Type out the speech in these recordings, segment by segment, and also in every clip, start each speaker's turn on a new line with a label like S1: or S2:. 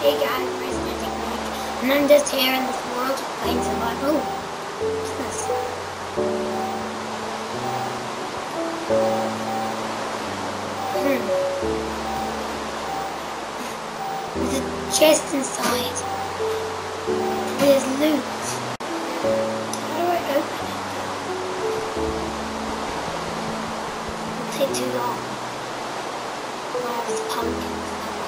S1: Hey guys, my technique, and I'm just here in this world playing survival. What's this? There's a chest inside. There's loot. How do I open it? It'll take too long. Well, it's pumpkins.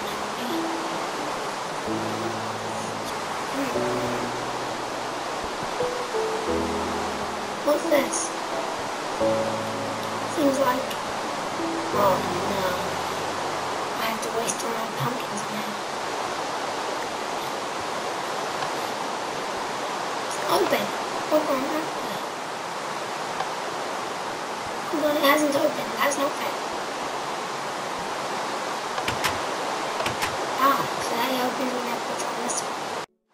S1: What's this? Seems like... Oh no. I have to waste all my pumpkins now. It's open. Hold on, open. Hold on, it hasn't opened. That's not fair. Ah, so that opens when I put on this one.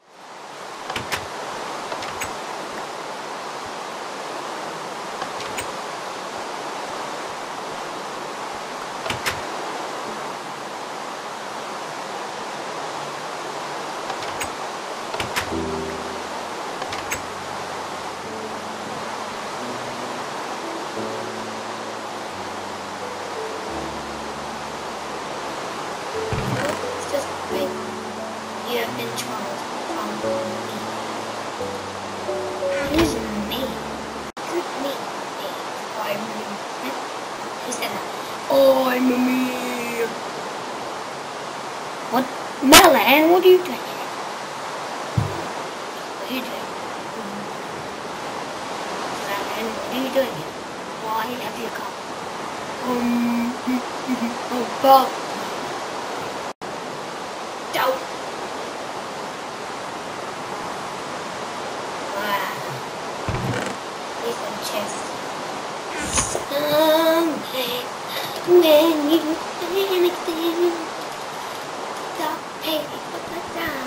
S1: You have been trolled from me. Who's me? Who's me? I'm me. Who said that? Oh, I'm me. What? Melon, what are you doing here? What are you doing? Melon, what are you doing here? Why have you come? Oh, Bob. Don't. Chest. Someday, when you anything, stop paying for the time.